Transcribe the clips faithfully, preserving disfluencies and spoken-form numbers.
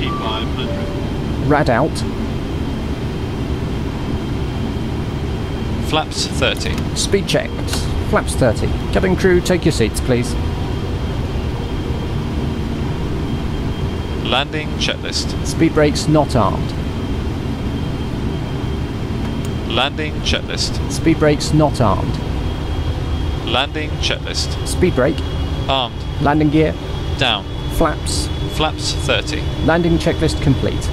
twenty-five hundred. Rad out. Flaps thirty. Speed checked. Flaps thirty. Cabin crew, take your seats, please. Landing checklist. Speed brakes not armed. Landing checklist. Speed brakes not armed. Landing checklist. Speed brake. Armed. Landing gear. Down. Flaps. Flaps thirty. Landing checklist complete.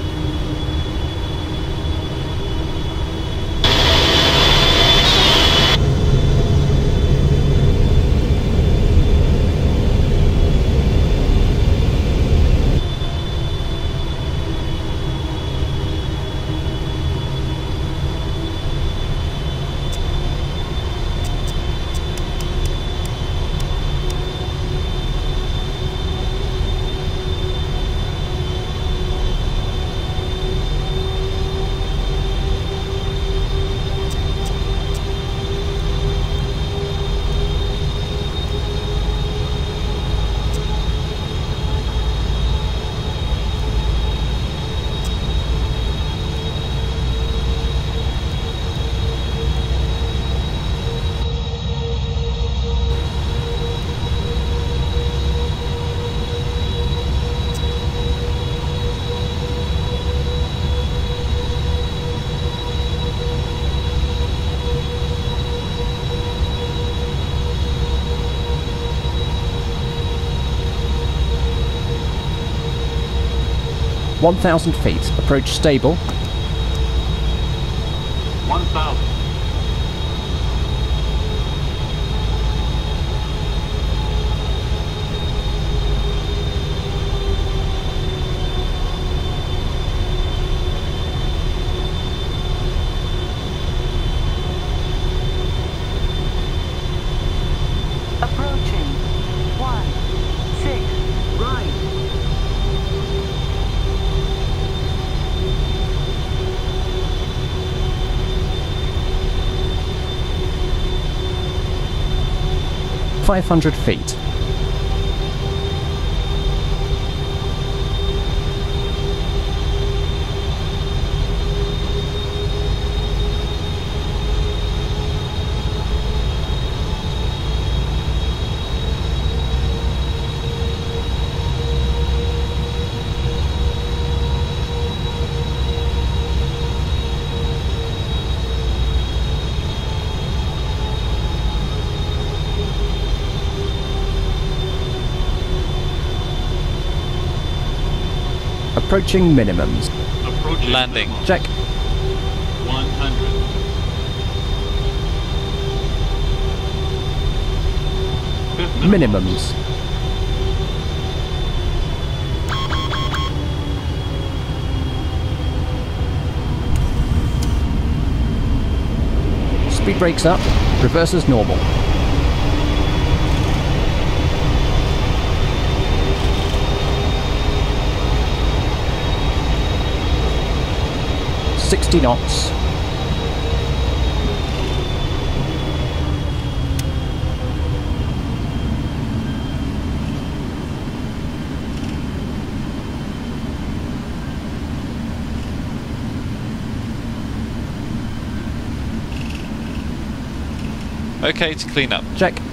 one thousand feet. Approach stable. one thousand. Approaching. One. Six. Right. five hundred feet. Approaching minimums. Approaching. Landing. Check. one hundred. Fifth Minimums. Speed brakes up. Reverse as normal. sixty knots. Okay to clean up. Check.